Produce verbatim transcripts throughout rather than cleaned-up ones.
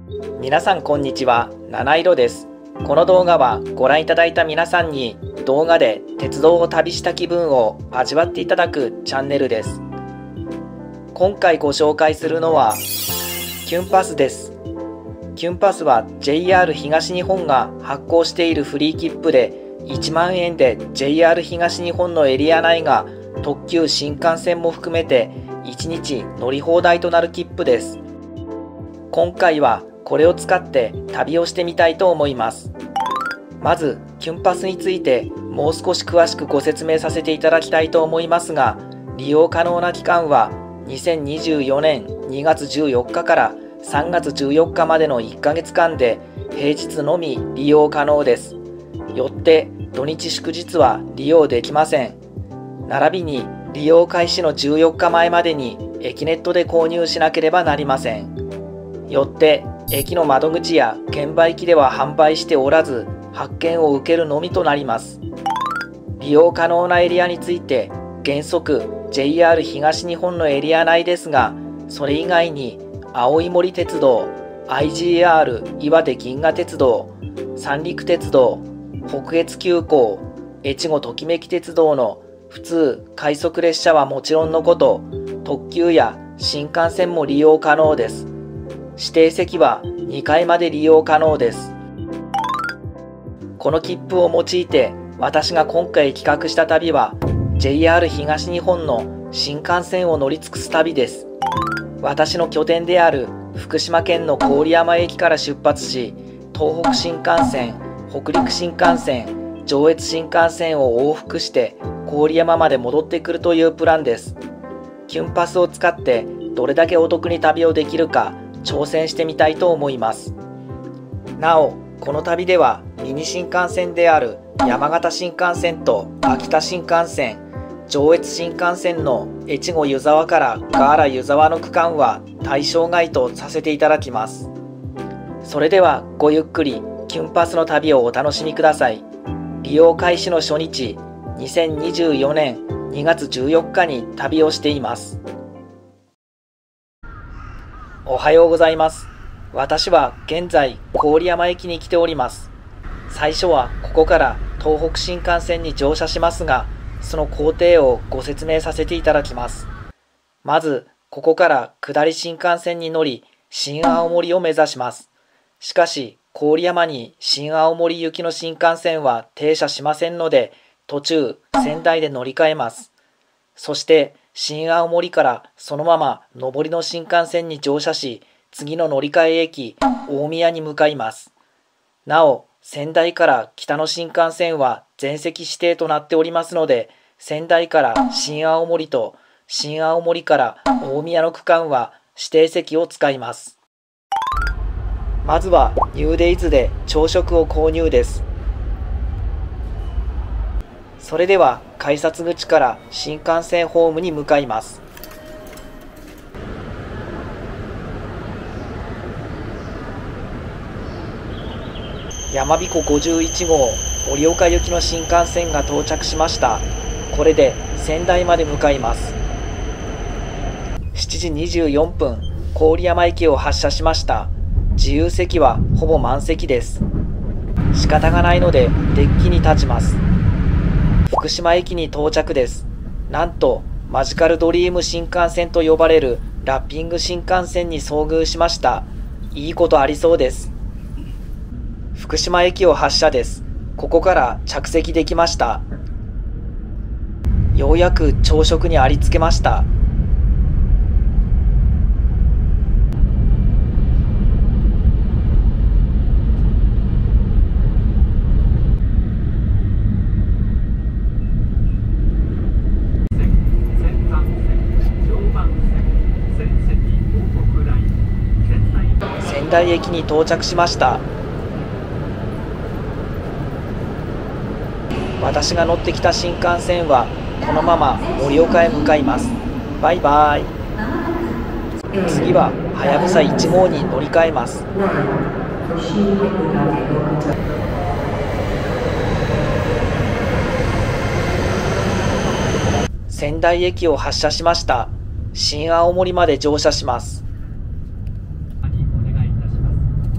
皆さんこんにちは、七色です。この動画はご覧いただいた皆さんに動画で鉄道を旅した気分を味わっていただくチャンネルです。今回ご紹介するのはキュンパスです。キュンパスは ジェイアール 東日本が発行しているフリー切符でいちまんえんで ジェイアール 東日本のエリア内が特急新幹線も含めていちにち乗り放題となる切符です。今回はこれを使って旅をしてみたいと思います。まずキュンパスについてもう少し詳しくご説明させていただきたいと思いますが、利用可能な期間はにせんにじゅうよねんにがつじゅうよっかからさんがつじゅうよっかまでのいっかげつかんで平日のみ利用可能です。よって土日祝日は利用できません。並びに利用開始のじゅうよっかまえまでにエキネットで購入しなければなりません。よって駅の窓口や券売機では販売しておらず発券を受けるのみとなります。利用可能なエリアについて原則 ジェイアール 東日本のエリア内ですが、それ以外に青い森鉄道、アイジーアール 岩手銀河鉄道、三陸鉄道、北越急行、越後ときめき鉄道の普通快速列車はもちろんのこと、特急や新幹線も利用可能です。指定席はにかいまで利用可能です。この切符を用いて私が今回企画した旅は ジェイアール 東日本の新幹線を乗り尽くす旅です。私の拠点である福島県の郡山駅から出発し、東北新幹線、北陸新幹線、上越新幹線を往復して郡山まで戻ってくるというプランです。キュンパスを使ってどれだけお得に旅をできるか挑戦してみたいと思います。なお、この旅ではミニ新幹線である山形新幹線と秋田新幹線、上越新幹線の越後湯沢からガーラ湯沢の区間は対象外とさせていただきます。それではごゆっくりキュンパスの旅をお楽しみください。利用開始の初日、にせんにじゅうよねんにがつじゅうよっかに旅をしています。おはようございます。私は現在郡山駅に来ております。最初はここから東北新幹線に乗車しますが、その工程をご説明させていただきます。まずここから下り新幹線に乗り新青森を目指します。しかし郡山に新青森行きの新幹線は停車しませんので、途中仙台で乗り換えます。そして新青森からそのまま上りの新幹線に乗車し、次の乗り換え駅大宮に向かいます。なお仙台から北の新幹線は全席指定となっておりますので、仙台から新青森と新青森から大宮の区間は指定席を使います。まずはニューデイズで朝食を購入です。それでは改札口から新幹線ホームに向かいます。やまびこごじゅういちごう盛岡行きの新幹線が到着しました。これで仙台まで向かいます。しちじにじゅうよんぷん、郡山駅を発車しました。自由席はほぼ満席です。仕方がないのでデッキに立ちます。福島駅に到着です。なんとマジカルドリーム新幹線と呼ばれるラッピング新幹線に遭遇しました。いいことありそうです。福島駅を発車です。ここから着席できました。ようやく朝食にありつけました。仙台駅に到着しました。私が乗ってきた新幹線はこのまま盛岡へ向かいます。バイバイ。次ははやぶさいちごうに乗り換えます。仙台駅を発車しました。新青森まで乗車します。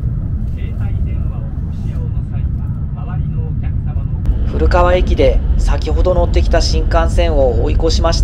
川駅で先ほど乗ってきた新幹線を追い越しました。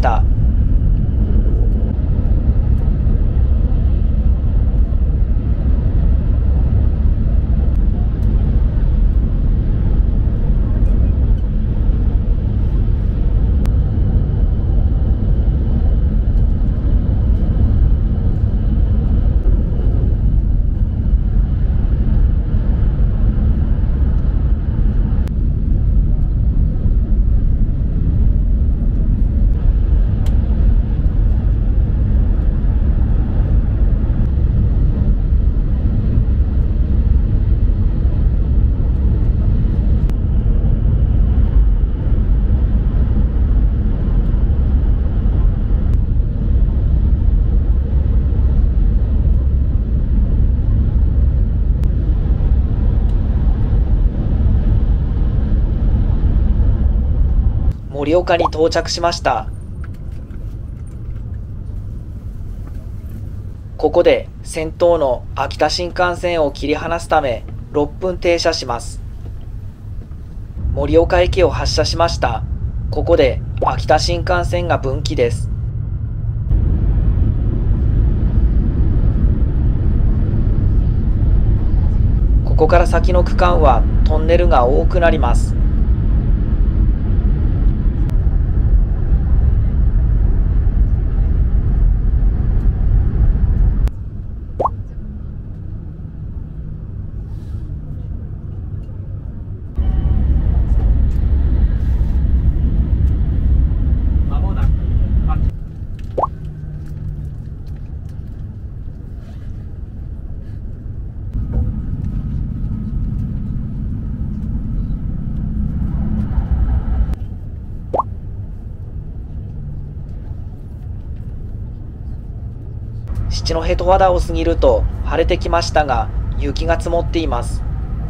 盛岡に到着しました。ここで先頭の秋田新幹線を切り離すためろっぷん停車します。盛岡駅を発車しました。ここで秋田新幹線が分岐です。ここから先の区間はトンネルが多くなります。七戸十和田を過ぎると晴れてきましたが、雪が積もっています。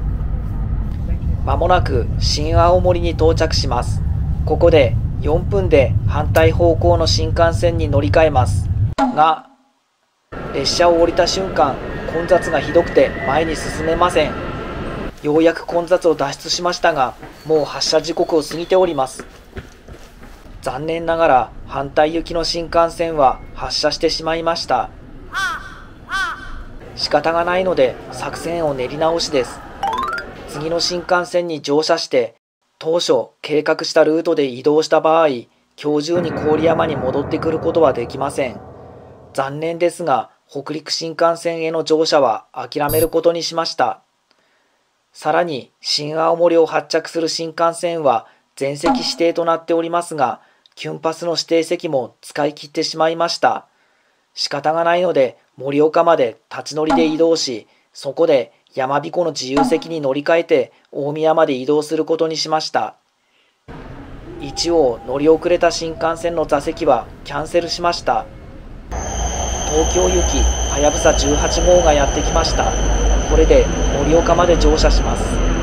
まもなく新青森に到着します。ここでよんぷんで反対方向の新幹線に乗り換えます。が、列車を降りた瞬間、混雑がひどくて前に進めません。ようやく混雑を脱出しましたが、もう発車時刻を過ぎております。残念ながら反対行きの新幹線は発車してしまいました。仕方がないので作戦を練り直しです。次の新幹線に乗車して当初計画したルートで移動した場合、今日中に郡山に戻ってくることはできません。残念ですが北陸新幹線への乗車は諦めることにしました。さらに新青森を発着する新幹線は全席指定となっておりますが、キュンパスの指定席も使い切ってしまいました。仕方がないので盛岡まで立ち乗りで移動し、そこで山彦の自由席に乗り換えて大宮まで移動することにしました。一応乗り遅れた新幹線の座席はキャンセルしました。東京行きはやぶさじゅうはちごうがやってきました。これで盛岡まで乗車します。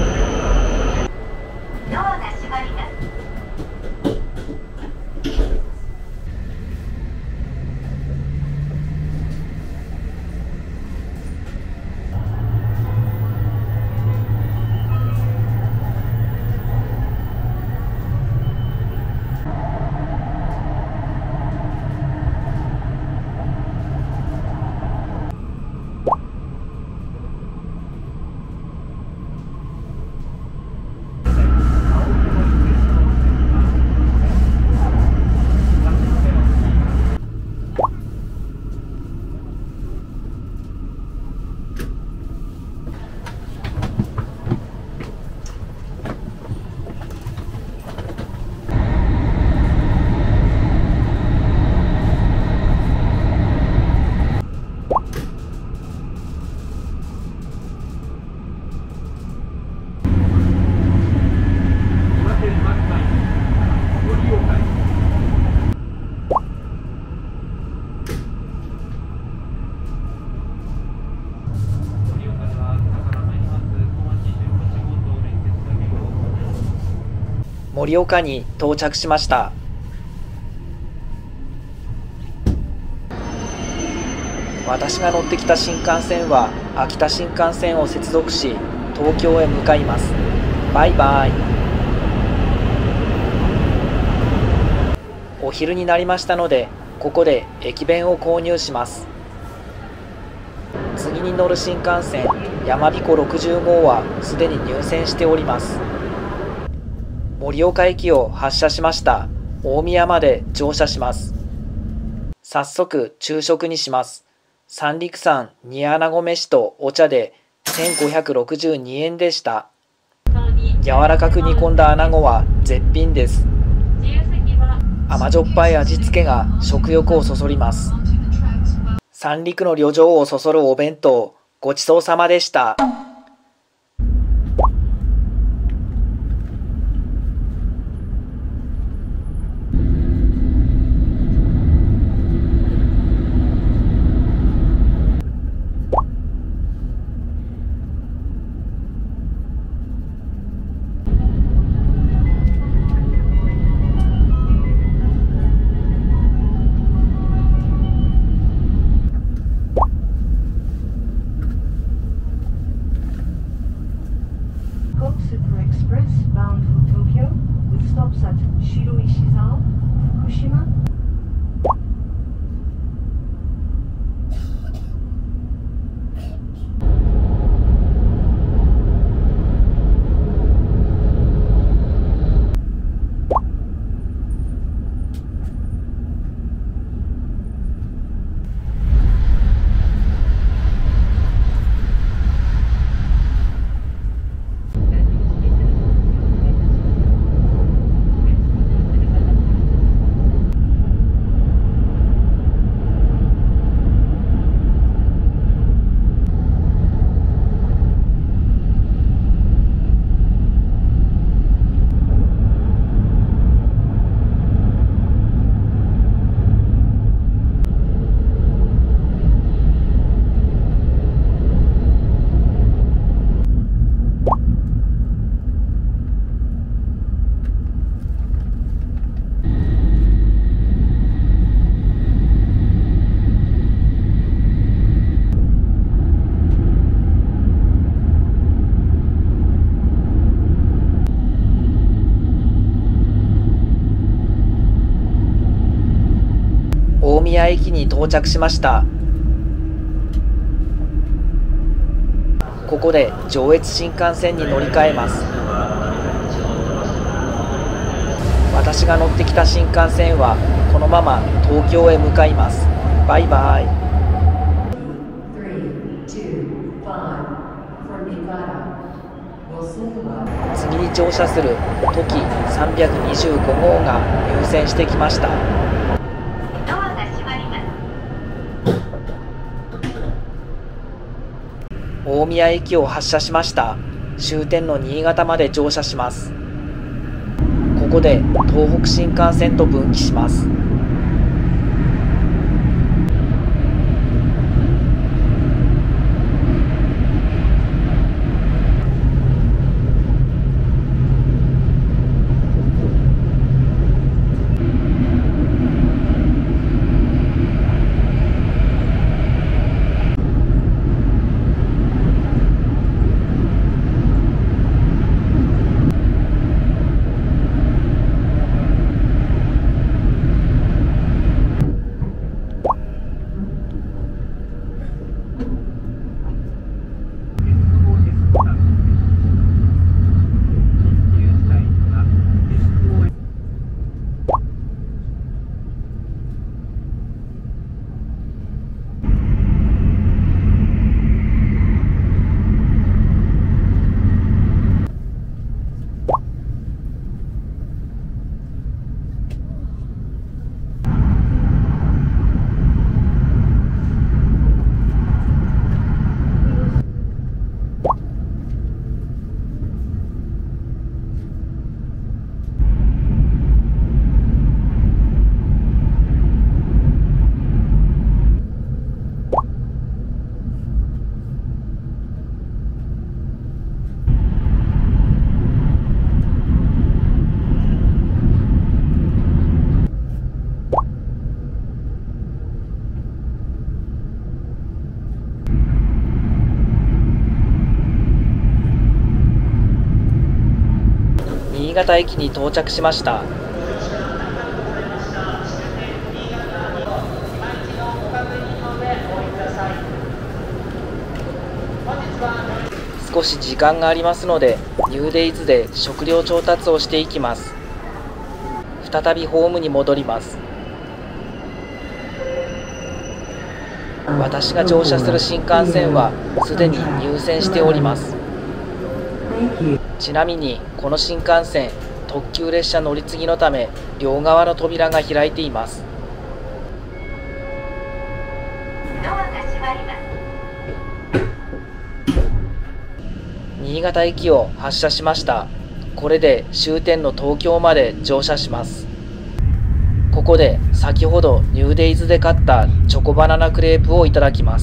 盛岡に到着しました。私が乗ってきた新幹線は秋田新幹線を接続し、東京へ向かいます。バイバイ。 昼になりましたので、ここで駅弁を購入します。次に乗る新幹線やまびころくじゅう号はすでに入線しております。盛岡駅を発車しました。大宮まで乗車します。早速昼食にします。三陸産煮穴子飯とお茶でせんごひゃくろくじゅうにえんでした。柔らかく煮込んだ穴子は絶品です。甘じょっぱい味付けが食欲をそそります。三陸の旅情をそそるお弁当、ごちそうさまでした。 Super Express bound for Tokyo with stops at Shiro-Ishizao, Fukushima. 大宮駅に到着しました。ここで上越新幹線に乗り換えます。私が乗ってきた新幹線はこのまま東京へ向かいます。バイバイ。次に乗車するトキさんびゃくにじゅうご号が入線してきました。大宮駅を発車しました。終点の新潟まで乗車します。ここで東北新幹線と分岐します。新潟駅に到着しました。 少し時間がありますので、ニューデイズで食料調達をしていきます。再びホームに戻ります。私が乗車する新幹線はすでに入線しております。ちなみにこの新幹線、特急列車乗り継ぎのため両側の扉が開いています。新潟駅を発車しました。これで終点の東京まで乗車します。ここで先ほどニューデイズで買ったチョコバナナクレープをいただきます。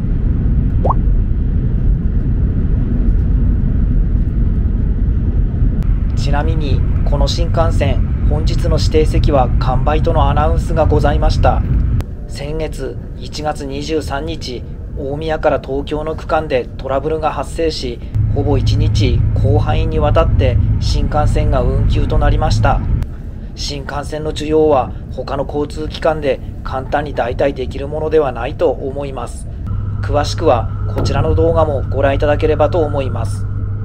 ちなみにこの新幹線、本日の指定席は完売とのアナウンスがございました。先月いちがつにじゅうさんにち、大宮から東京の区間でトラブルが発生し、ほぼいちにち広範囲にわたって新幹線が運休となりました。新幹線の需要は他の交通機関で簡単に代替できるものではないと思います。詳しくはこちらの動画もご覧いただければと思います。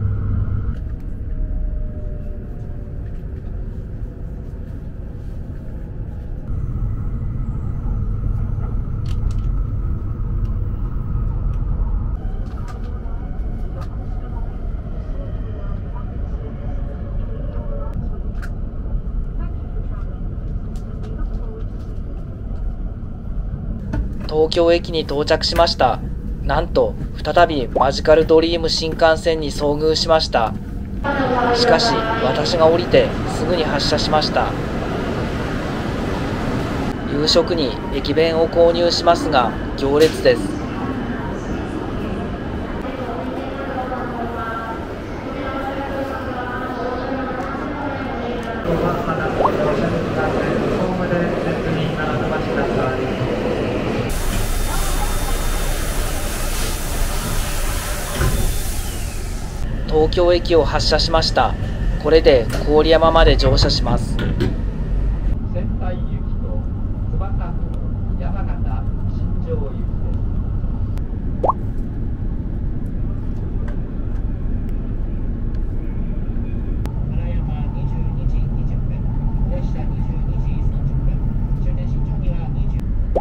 東京駅に到着しました。なんと再びマジカルドリーム新幹線に遭遇しました。しかし私が降りてすぐに発車しました。夕食に駅弁を購入しますが行列です。東京駅を発車しました。これで郡山まで乗車します。 仙台行きと津幡と山形新庄行きです。金山にじゅうにじにじゅっぷん、列車にじゅうにじさんじゅっぷん、終電新庄にはにじゅう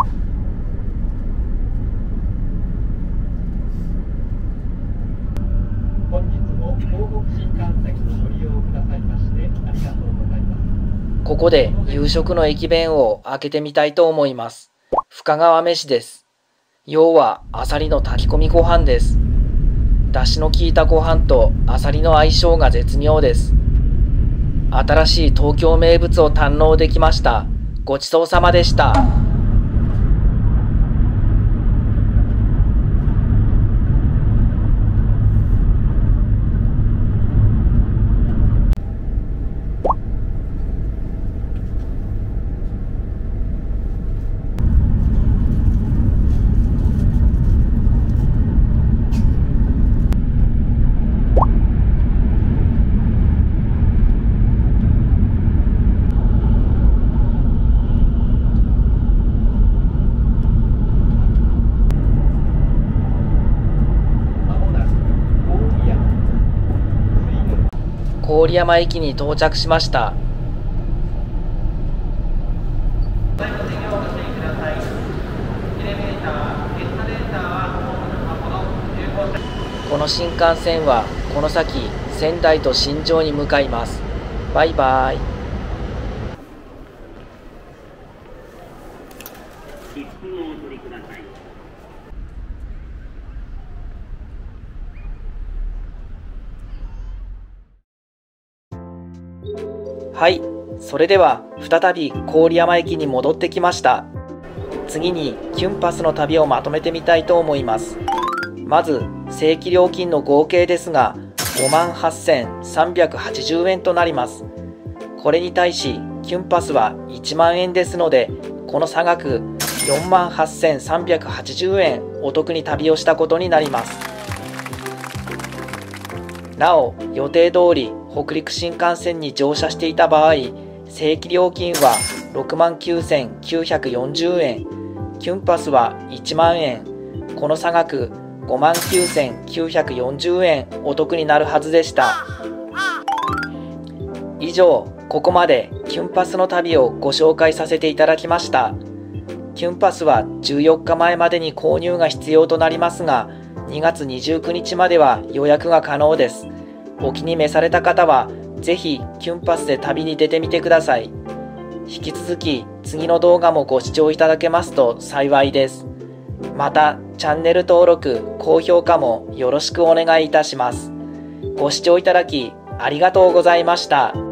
本日も東北新幹線をご利用くださいましてありがとうございます。 ここで夕食の駅弁を開けてみたいと思います。深川飯です。要はアサリの炊き込みご飯です。出汁の効いたご飯とアサリの相性が絶妙です。新しい東京名物を堪能できました。ごちそうさまでした。郡山駅に到着しました。この新幹線はこの先仙台と新庄に向かいます。バイバイ。はい、それでは再び郡山駅に戻ってきました。次にキュンパスの旅をまとめてみたいと思います。まず正規料金の合計ですがごまんはっせんさんびゃくはちじゅうえんとなります。これに対しキュンパスはいちまんえんですので、この差額よんまんはっせんさんびゃくはちじゅうえんお得に旅をしたことになります。なお予定通り北陸新幹線に乗車していた場合、正規料金はろくまんきゅうせんきゅうひゃくよんじゅうえん、キュンパスはいちまんえん、この差額ごまんきゅうせんきゅうひゃくよんじゅうえんお得になるはずでした。以上、ここまでキュンパスの旅をご紹介させていただきました。キュンパスはじゅうよっかまえまでに購入が必要となりますが、にがつにじゅうくにちまでは予約が可能です。お気に召された方は、ぜひキュンパスで旅に出てみてください。引き続き次の動画もご視聴いただけますと幸いです。また、チャンネル登録、高評価もよろしくお願いいたします。ご視聴いただきありがとうございました。